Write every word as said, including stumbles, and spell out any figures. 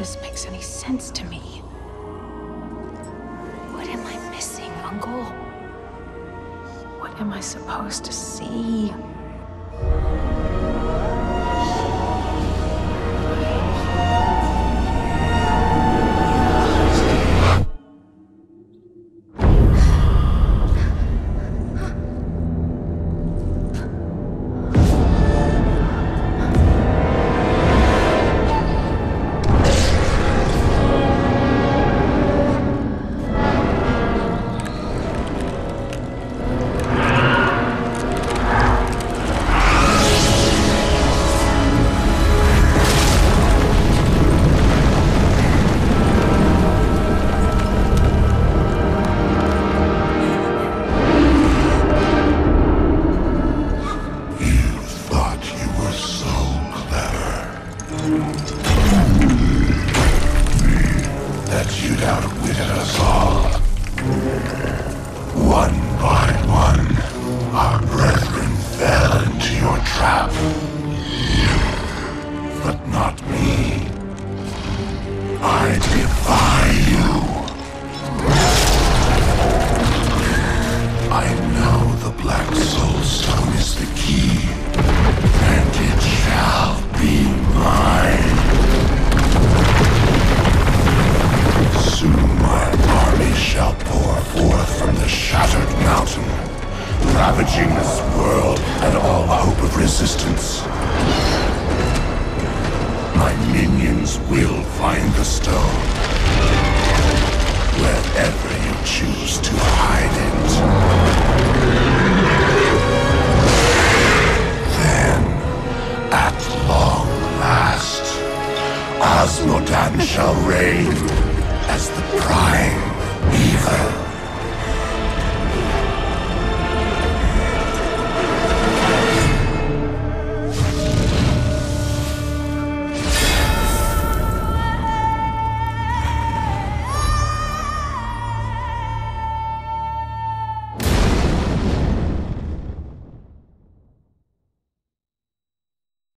this makes any sense to me. What am I missing, Uncle? What am I supposed to see? Ravaging this world and all hope of resistance. My minions will find the stone, wherever you choose to hide it.